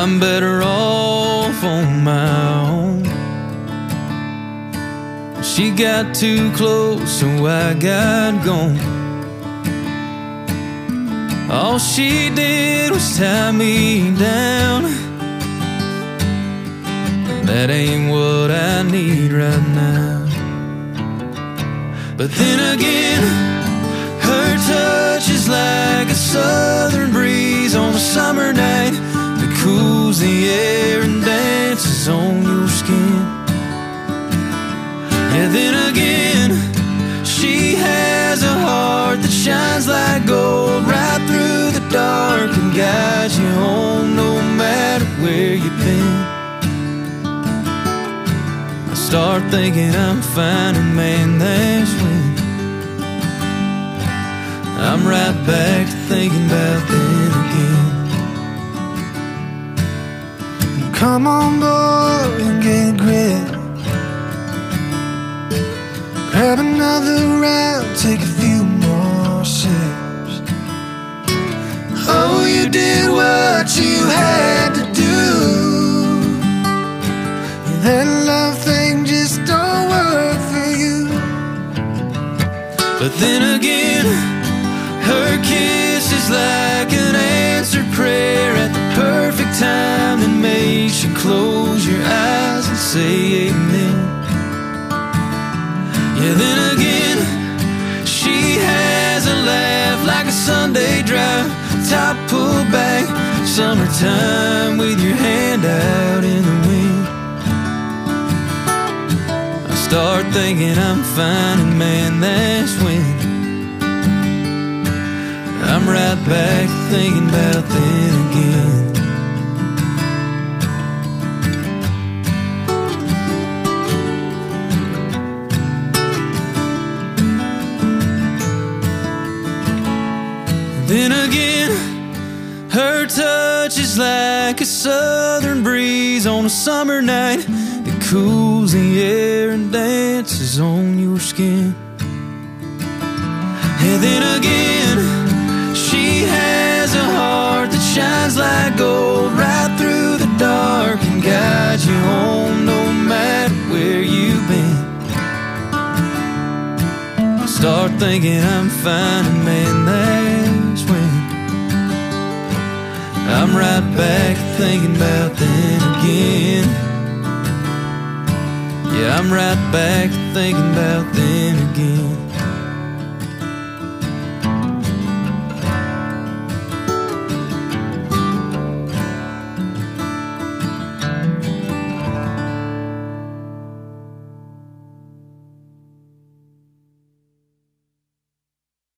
I'm better off on my own. She got too close, so I got gone. All she did was tie me down. That ain't what I need right now. But then again, her touch is like a southern breeze on a summer night that cools the air and dances on your skin. And then again, she has a heart that shines like gold right through the dark and guides you home no matter where you've been. I start thinking I'm fine, and man, that's when I'm right back to thinking about then again. Come on, boy, and get a grip. Grab another round, take a few more sips. Oh, you did what you had to do. That love thing just don't work for you. But then again, her kiss is like an answered prayer at the perfect time that makes you close your eyes and say amen. Yeah, then again, she has a laugh like a Sunday drive, top pulled back, summertime with your hand out in the wind. I start thinking I'm fine, and man, that's when I'm right back thinking about then again. Then again, her touch is like a southern breeze on a summer night that cools the air and dances on your skin. And then again, she has a heart that shines like gold right through the dark and guides you home no matter where you've been. I start thinking I'm fine, and man, that's when I'm right back thinking about then again. Yeah, I'm right back thinking about